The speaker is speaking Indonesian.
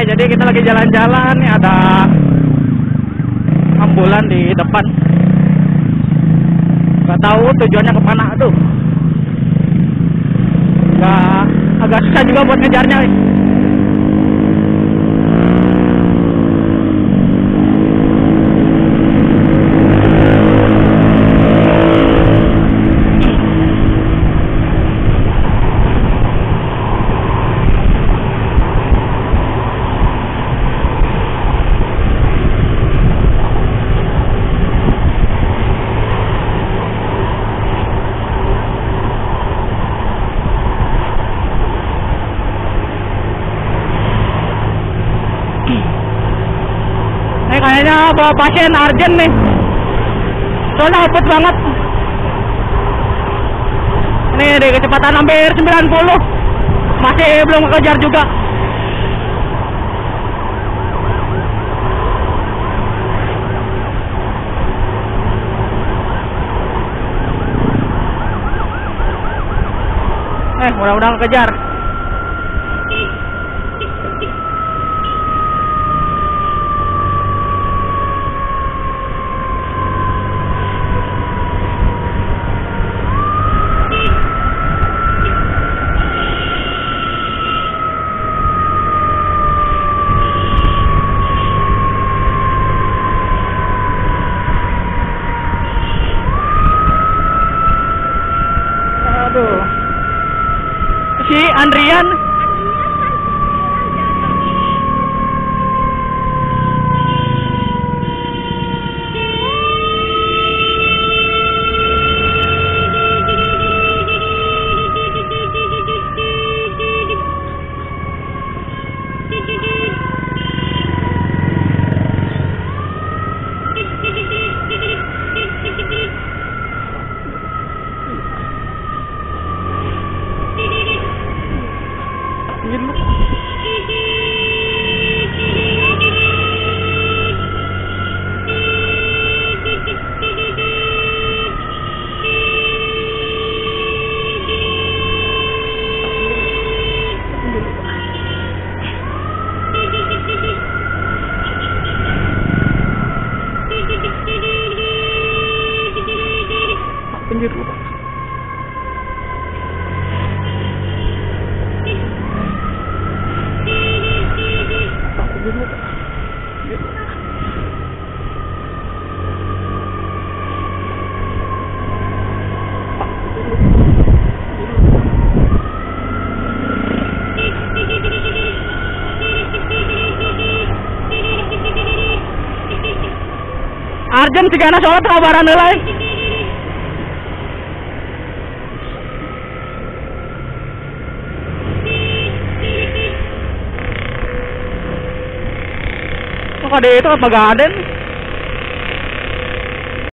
jadi kita lagi jalan-jalan nih, ada ambulan di depan. Gak tahu tujuannya kemana tuh. Agak susah juga buat ngejarnya nih. Kayaknya bawa pasien urgent nih, soalnya hapus banget. Ini di kecepatan hampir 90, masih belum kejar juga. Mudah-mudahan kejar. Si Andrian. Pinggir lu, Pak. Pinggir lu, Pak. Arjen sigana sholat kabaran nilai. Kok ada itu pagaden?